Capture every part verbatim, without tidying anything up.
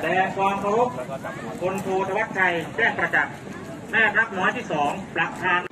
แสดงความเคารพพลโทธวัชชัยแจ้งประจักษ์แม่ทัพน้อยที่สองประธาน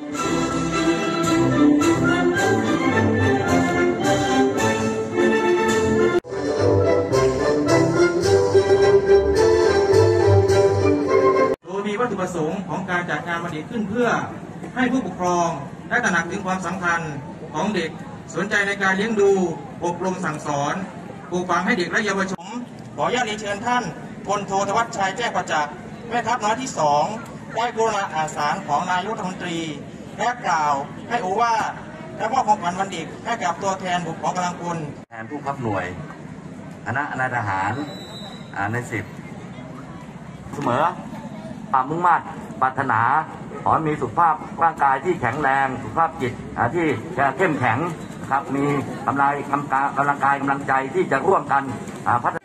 โดยมีวัตถุประสงค์ของการจัดงานวันเด็กขึ้นเพื่อให้ผู้ปกครองได้ตระหนักถึงความสำคัญของเด็กสนใจในการเลี้ยงดูอบรมสั่งสอนปลูกฝังให้เด็กและเยาวชนขออนุญาตเรียนเชิญท่านพลโทธวัชชัยแจ้งประจักษ์แม่ทัพน้อยที่สองได้กรุณาอ่านสารของนายกรัฐมนตรีและกล่าวให้โอวาทและมอบของขวัญวันเด็กให้กับตัวแทนบุคคลกำลังพลแทนผู้ขับหน่วยคณะนายทหารในสิบเสมอความมุ่งมั่นปรารถนาขอมีสุขภาพร่างกายที่แข็งแรงสุขภาพจิตที่เข้มแข็งครับมีกำลังกำลังกายกำลังใจที่จะร่วมกันพัฒนา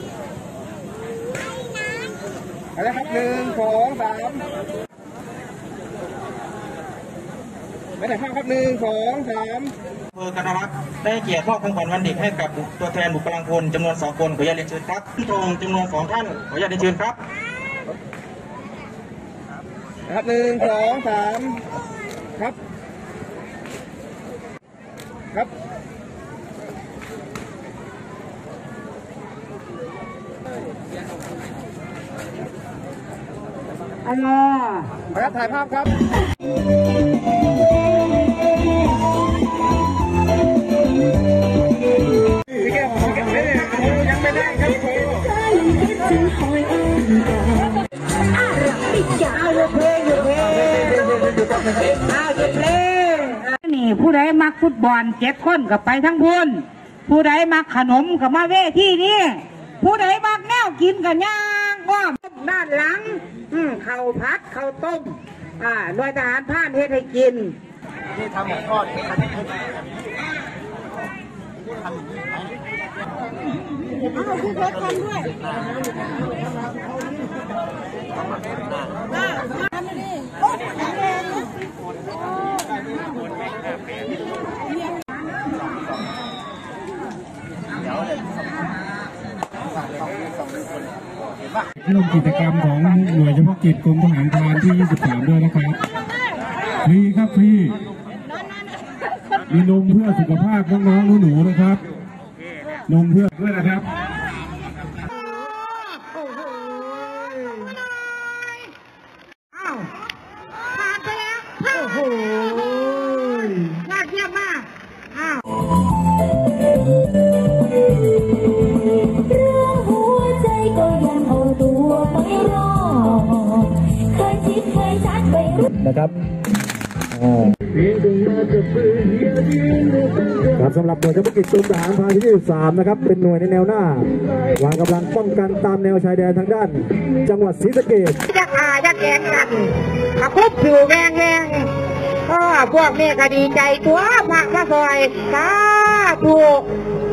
อะไรครับหนึ่งสองสามไม่ได้ครับหนึ่งสองสามอำเภอกันทรลักษณ์ได้เกียรติมอบของขวัญวันเด็กให้กับตัวแทนบุคคลกำลังพลจำนวนสองคนขออนุญาตเรียนเชิญครับผู้ตรงจำนวนสองท่านขออนุญาตเรียนเชิญครับครับหนึ่งสองสามครับครับอ๋อครับถ่ายภาพครับพี่แก้วของแก้วยังไม่ได้ครับนี่ผู้ใดมักฟุตบอลเจ็ดคนกับไปทั้งพุ่นผู้ใดมักขนมกับมาเวทีนี่ผู้ใดมักแนวกินกับย่างว่าด้านหลังอืมข้าวผัดข้าวต้มอ่าหน่วยทหารผ่านเฮ็ดให้กินที่ทำหมูทอดที่ทำให้ทำเอาคุณเพชรทำด้วยทำดิโอ้แข็งแรงร่วมกิจกรรมของหน่วยเฉพาะกิจกรมทหารพรานที่ยี่สิบสามด้วยนะครับฟรีครับฟรีมีนมเพื่อสุขภาพน้องๆหนูๆนะครับนมเพื่อด้วยนะครับอ้าวผ่านไปแล้วโอ้โหยอดเยี่ยมมากอ้าวนะครับครับสำหรับหน่วยเฉพาะกิจกรมทหารพรานที่ยี่สิบสามนะครับเป็นหน่วยในแนวหน้าวางกำลังป้องกันตามแนวชายแดนทางด้านจังหวัดศรีสะเกษจะขาจะแกงกันขับคุบผิวแงงแงงก็พวกนี้ก็ดีใจตัวมากมาซอยสาธุ